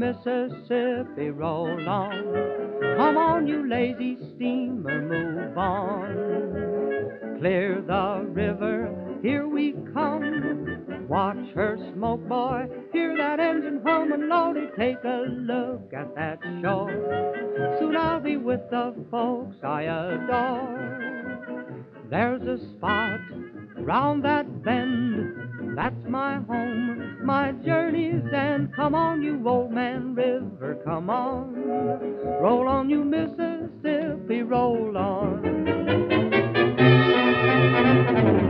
Mississippi, roll on. Come on, you lazy steamer, move on. Clear the river, here we come. Watch her smoke, boy, hear that engine hum, and Lordy, take a look at that shore. Soon I'll be with the folks I adore. There's a spot round that bend, that's my home, my journey's end. Come on, you old man river, come on. Roll on, you Mississippi, roll on.